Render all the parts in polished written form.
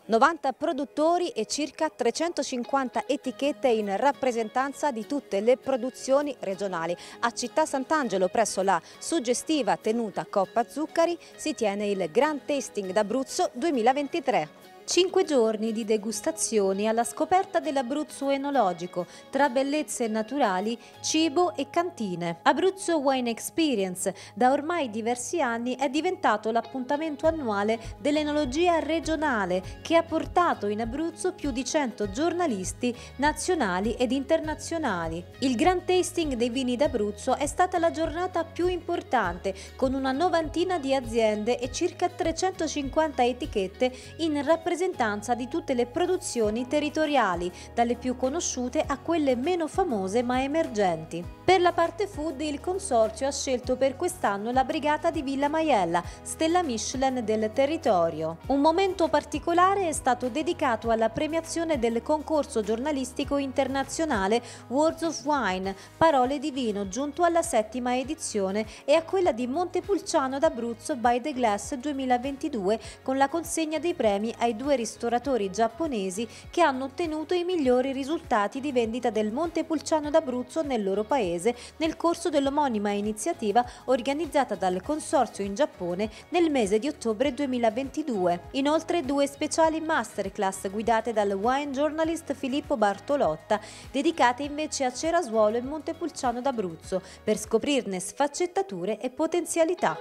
90 produttori e circa 350 etichette in rappresentanza di tutte le produzioni regionali. A Città Sant'Angelo, presso la suggestiva tenuta Coppa Zuccari, si tiene il Grand Tasting d'Abruzzo 2023. 5 giorni di degustazioni alla scoperta dell'Abruzzo enologico, tra bellezze naturali, cibo e cantine. Abruzzo Wine Experience, da ormai diversi anni, è diventato l'appuntamento annuale dell'enologia regionale che ha portato in Abruzzo più di 100 giornalisti nazionali ed internazionali. Il Grand Tasting dei vini d'Abruzzo è stata la giornata più importante, con una novantina di aziende e circa 350 etichette in rappresentanza di tutte le produzioni territoriali, dalle più conosciute a quelle meno famose ma emergenti. Per la parte food, il consorzio ha scelto per quest'anno la brigata di Villa Maiella, stella Michelin del territorio. Un momento particolare è stato dedicato alla premiazione del concorso giornalistico internazionale Words of Wine, Parole di Vino, giunto alla 7ª edizione, e a quella di Montepulciano d'Abruzzo by the Glass 2022, con la consegna dei premi ai due ristoratori giapponesi che hanno ottenuto i migliori risultati di vendita del Montepulciano d'Abruzzo nel loro paese nel corso dell'omonima iniziativa organizzata dal consorzio in Giappone nel mese di ottobre 2022. Inoltre 2 speciali masterclass guidate dal wine journalist Filippo Bartolotta, dedicate invece a Cerasuolo e Montepulciano d'Abruzzo, per scoprirne sfaccettature e potenzialità.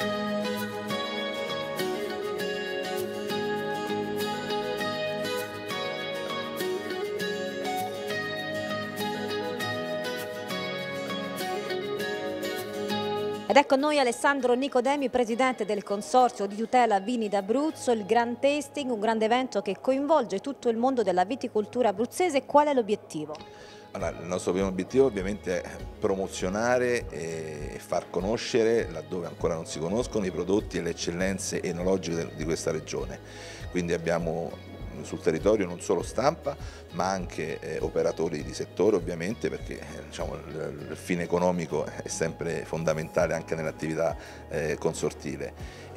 Ed ecco noi Alessandro Nicodemi, presidente del Consorzio di Tutela Vini d'Abruzzo, il Grand Tasting, un grande evento che coinvolge tutto il mondo della viticoltura abruzzese. Qual è l'obiettivo? Allora, il nostro primo obiettivo ovviamente è promozionare e far conoscere, laddove ancora non si conoscono, i prodotti e le eccellenze enologiche di questa regione. Quindi abbiamo sul territorio non solo stampa ma anche operatori di settore, ovviamente, perché diciamo, il fine economico è sempre fondamentale anche nell'attività consortile.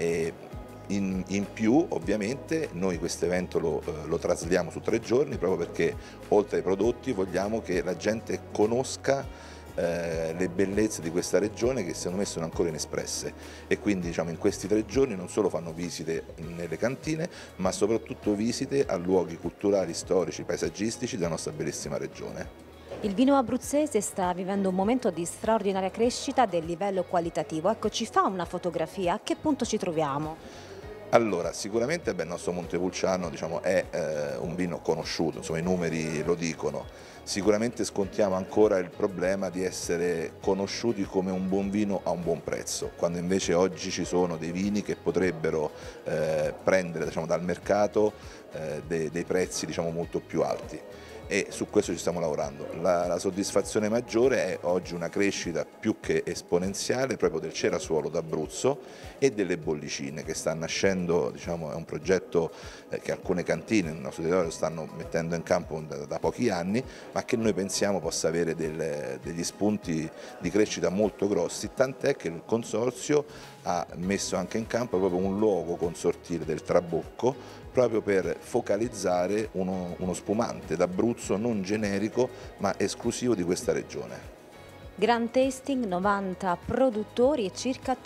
In più ovviamente noi questo evento lo trasliamo su 3 giorni, proprio perché oltre ai prodotti vogliamo che la gente conosca le bellezze di questa regione, che secondo me sono ancora inespresse, e quindi diciamo, in questi 3 giorni non solo fanno visite nelle cantine ma soprattutto visite a luoghi culturali, storici, paesaggistici della nostra bellissima regione. Il vino abruzzese sta vivendo un momento di straordinaria crescita del livello qualitativo. Ecco, ci fa una fotografia, a che punto ci troviamo? Allora, sicuramente il nostro Montepulciano diciamo, è un vino conosciuto, insomma i numeri lo dicono. Sicuramente scontiamo ancora il problema di essere conosciuti come un buon vino a un buon prezzo, quando invece oggi ci sono dei vini che potrebbero prendere diciamo, dal mercato dei prezzi diciamo, molto più alti. E su questo ci stiamo lavorando. La soddisfazione maggiore è oggi una crescita più che esponenziale proprio del Cerasuolo d'Abruzzo e delle bollicine che sta nascendo, diciamo, è un progetto che alcune cantine nel nostro territorio stanno mettendo in campo da pochi anni, ma che noi pensiamo possa avere degli spunti di crescita molto grossi, tant'è che il Consorzio ha messo anche in campo proprio un luogo consortile del Trabocco, proprio per focalizzare uno spumante d'Abruzzo non generico ma esclusivo di questa regione. Grand Tasting, 90 produttori e circa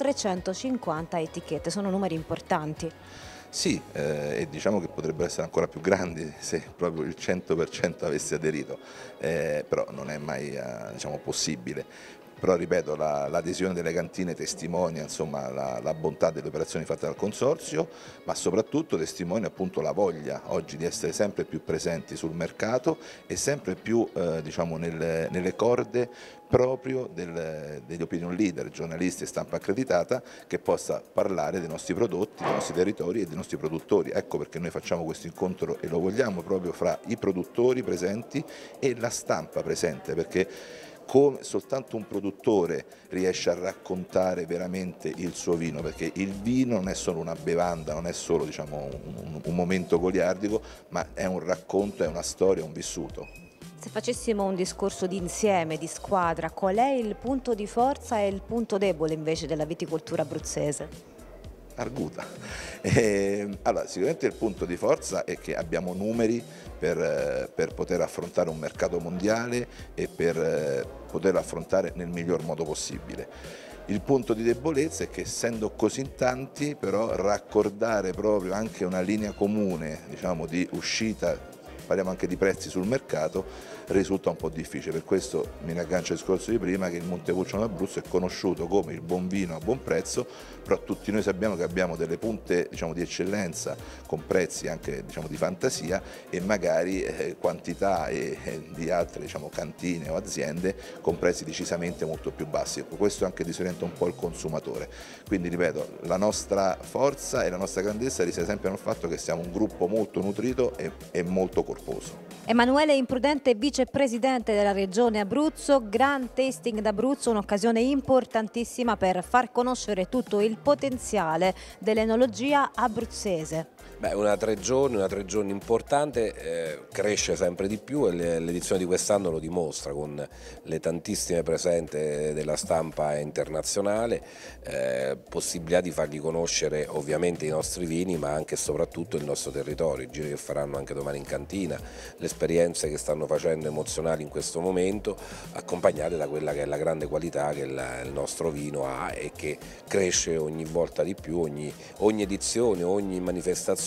350 etichette, sono numeri importanti. Sì, e diciamo che potrebbero essere ancora più grandi se proprio il 100% avesse aderito, però non è mai diciamo, possibile. Però ripeto, l'adesione delle cantine testimonia insomma, la bontà delle operazioni fatte dal Consorzio, ma soprattutto testimonia appunto la voglia oggi di essere sempre più presenti sul mercato e sempre più diciamo, nelle corde proprio degli opinion leader, giornalisti e stampa accreditata, che possa parlare dei nostri prodotti, dei nostri territori e dei nostri produttori. Ecco perché noi facciamo questo incontro e lo vogliamo proprio fra i produttori presenti e la stampa presente, perché come soltanto un produttore riesce a raccontare veramente il suo vino, perché il vino non è solo una bevanda, non è solo diciamo, un momento goliardico, ma è un racconto, è una storia, un vissuto. Se facessimo un discorso di insieme, di squadra, qual è il punto di forza e il punto debole invece della viticoltura abruzzese? arguta. Allora, sicuramente il punto di forza è che abbiamo numeri per poter affrontare un mercato mondiale e per poterlo affrontare nel miglior modo possibile. Il punto di debolezza è che essendo così in tanti, però raccordare proprio anche una linea comune, diciamo, di uscita, parliamo anche di prezzi sul mercato, risulta un po' difficile. Per questo mi riaggancio al discorso di prima, che il Montepulciano d'Abruzzo è conosciuto come il buon vino a buon prezzo, però tutti noi sappiamo che abbiamo delle punte, diciamo, di eccellenza con prezzi anche, diciamo, di fantasia e magari quantità di altre, diciamo, cantine o aziende con prezzi decisamente molto più bassi. Questo anche disorienta un po' il consumatore. Quindi ripeto, la nostra forza e la nostra grandezza risiede sempre nel fatto che siamo un gruppo molto nutrito e molto corposo. Emanuele Imprudente, vicepresidente della Regione Abruzzo, Grand Tasting d'Abruzzo, un'occasione importantissima per far conoscere tutto il potenziale dell'enologia abruzzese. Beh, una tre giorni importante, cresce sempre di più e l'edizione di quest'anno lo dimostra con le tantissime presenze della stampa internazionale, possibilità di fargli conoscere ovviamente i nostri vini ma anche e soprattutto il nostro territorio, i giri che faranno anche domani in cantina, le esperienze che stanno facendo emozionali in questo momento, accompagnate da quella che è la grande qualità che il nostro vino ha e che cresce ogni volta di più, ogni edizione, ogni manifestazione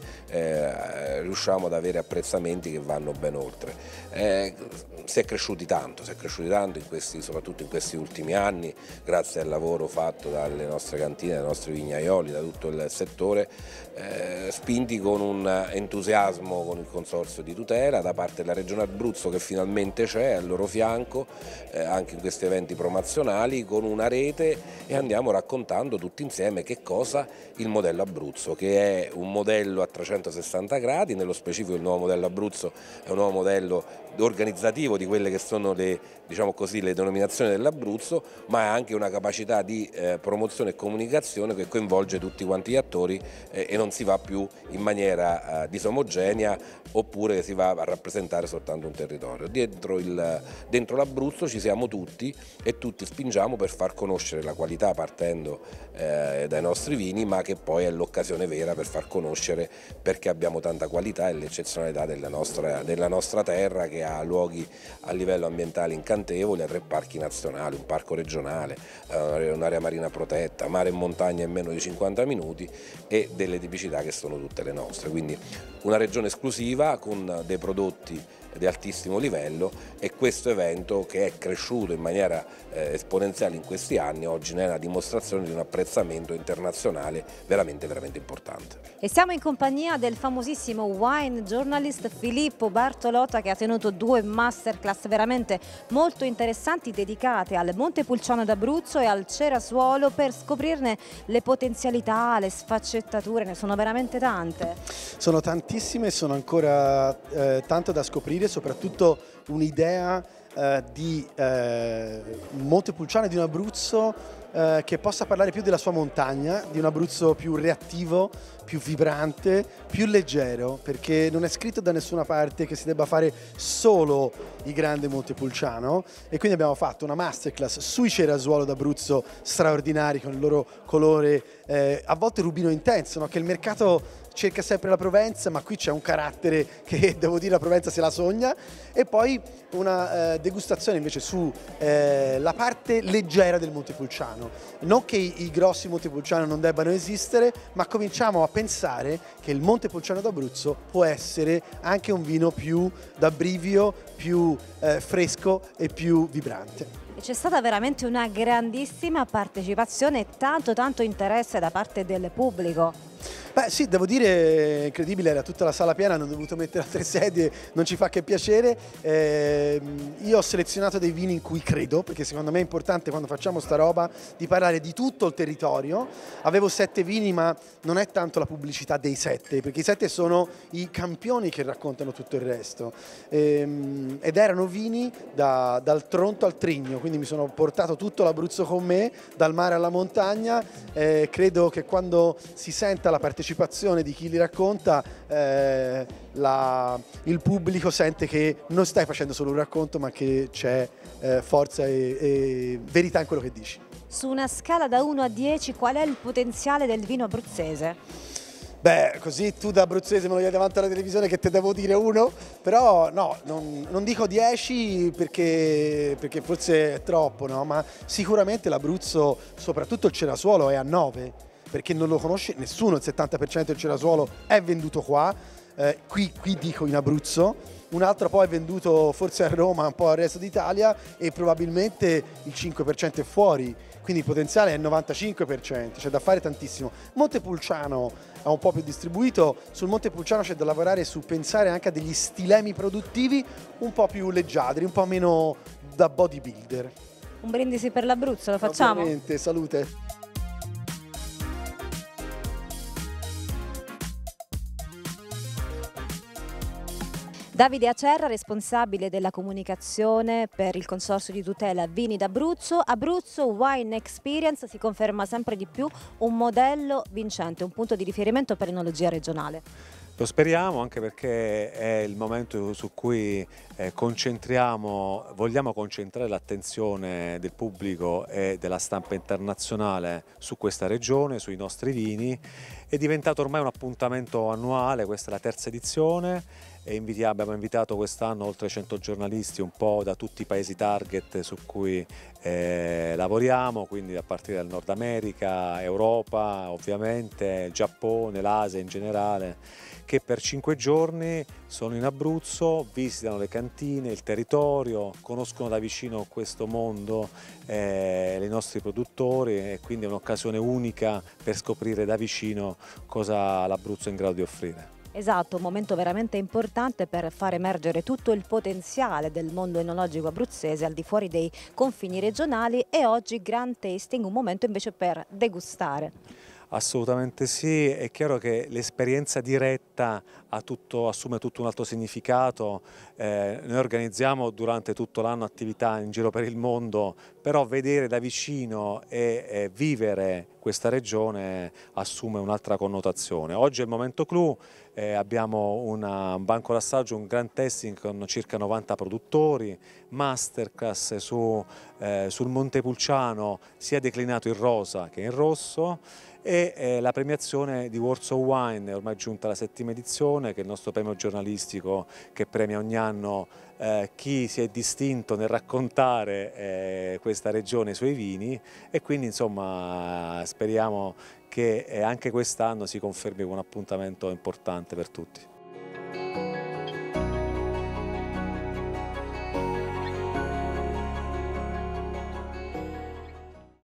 riusciamo ad avere apprezzamenti che vanno ben oltre. Si è cresciuti tanto soprattutto in questi ultimi anni, grazie al lavoro fatto dalle nostre cantine, dai nostri vignaioli, da tutto il settore, spinti con un entusiasmo con il Consorzio di tutela da parte della Regione Abruzzo, che finalmente c'è al loro fianco anche in questi eventi promozionali con una rete, e andiamo raccontando tutti insieme che cosa il modello Abruzzo, che è un modello a 360 gradi, nello specifico il nuovo modello Abruzzo è un nuovo modello organizzativo di quelle che sono le denominazioni dell'Abruzzo, ma ha anche una capacità di promozione e comunicazione che coinvolge tutti quanti gli attori e non si va più in maniera disomogenea oppure che si va a rappresentare soltanto un territorio. Dentro l'Abruzzo ci siamo tutti e tutti spingiamo per far conoscere la qualità partendo dai nostri vini, ma che poi è l'occasione vera per far conoscere perché abbiamo tanta qualità e l'eccezionalità della nostra terra, che ha luoghi a livello ambientale incantevoli, ha 3 parchi nazionali, un parco regionale, un'area marina protetta, mare e montagna in meno di 50 minuti e delle tipicità che sono tutte le nostre. Quindi una regione esclusiva con dei prodotti di altissimo livello, e questo evento, che è cresciuto in maniera esponenziale in questi anni, oggi ne è una dimostrazione di un apprezzamento internazionale veramente importante. E siamo in compagnia del famosissimo wine journalist Filippo Bartolotta, che ha tenuto 2 masterclass veramente molto interessanti dedicate al Montepulciano d'Abruzzo e al Cerasuolo, per scoprirne le potenzialità, le sfaccettature. Ne sono veramente tante. Sono tantissime, sono ancora tanto da scoprire, soprattutto un'idea di Montepulciano e di un Abruzzo che possa parlare più della sua montagna, di un Abruzzo più reattivo, più vibrante, più leggero, perché non è scritto da nessuna parte che si debba fare solo il grande Montepulciano, e quindi abbiamo fatto una masterclass sui Cerasuolo d'Abruzzo straordinari con il loro colore a volte rubino intenso, no? Che il mercato cerca sempre la Provenza, ma qui c'è un carattere che, devo dire, la Provenza se la sogna, e poi una degustazione invece su la parte leggera del Montepulciano. Non che i grossi Montepulciano non debbano esistere, ma cominciamo a pensare che il Montepulciano d'Abruzzo può essere anche un vino più da brivio, più fresco e più vibrante. C'è stata veramente una grandissima partecipazione e tanto interesse da parte del pubblico. Beh sì, devo dire, incredibile, era tutta la sala piena, hanno dovuto mettere altre sedie, non ci fa che piacere. Io ho selezionato dei vini in cui credo, perché secondo me è importante quando facciamo sta roba di parlare di tutto il territorio. Avevo 7 vini, ma non è tanto la pubblicità dei 7, perché i 7 sono i campioni che raccontano tutto il resto. Ed erano vini dal Tronto al Trigno, quindi mi sono portato tutto l'Abruzzo con me, dal mare alla montagna. Credo che quando si senta la partecipazione di chi li racconta, il pubblico sente che non stai facendo solo un racconto, ma che c'è forza e verità in quello che dici. Su una scala da 1 a 10 qual è il potenziale del vino abruzzese? Beh, così tu da abruzzese me lo chiedi davanti alla televisione che te devo dire 1, però no, non dico 10 perché forse è troppo, no? Ma sicuramente l'Abruzzo, soprattutto il Cerasuolo, è a 9, perché non lo conosce nessuno, il 70% del Cerasuolo è venduto qua, qui dico in Abruzzo. Un altro poi è venduto forse a Roma, un po' al resto d'Italia e probabilmente il 5% è fuori, quindi il potenziale è il 95%, c'è da fare tantissimo. Montepulciano è un po' più distribuito, sul Montepulciano c'è da lavorare su pensare anche a degli stilemi produttivi un po' più leggiadri, un po' meno da bodybuilder. Un brindisi per l'Abruzzo, lo facciamo? Ovviamente, salute! Davide Acerra, responsabile della comunicazione per il Consorzio di tutela Vini d'Abruzzo. Abruzzo Wine Experience si conferma sempre di più un modello vincente, un punto di riferimento per l'enologia regionale. Lo speriamo, anche perché è il momento su cui vogliamo concentrare l'attenzione del pubblico e della stampa internazionale su questa regione, sui nostri vini. È diventato ormai un appuntamento annuale, questa è la terza edizione e abbiamo invitato quest'anno oltre 100 giornalisti un po' da tutti i paesi target su cui lavoriamo, quindi a partire dal Nord America, Europa ovviamente, Giappone, l'Asia in generale, che per 5 giorni sono in Abruzzo, visitano le cantine, il territorio, conoscono da vicino questo mondo, i nostri produttori, e quindi è un'occasione unica per scoprire da vicino cosa l'Abruzzo è in grado di offrire. Esatto, un momento veramente importante per far emergere tutto il potenziale del mondo enologico abruzzese al di fuori dei confini regionali, e oggi Grand Tasting, un momento invece per degustare. Assolutamente sì, è chiaro che l'esperienza diretta assume tutto un altro significato. Noi organizziamo durante tutto l'anno attività in giro per il mondo, però vedere da vicino e vivere questa regione assume un'altra connotazione. Oggi è il momento clou, abbiamo un banco d'assaggio, un grand tasting con circa 90 produttori, masterclass sul Montepulciano sia declinato in rosa che in rosso, e la premiazione di Words of Wine, è ormai giunta alla 7ª edizione, che è il nostro premio giornalistico che premia ogni anno chi si è distinto nel raccontare questa regione e i suoi vini, e quindi insomma speriamo che anche quest'anno si confermi un appuntamento importante per tutti.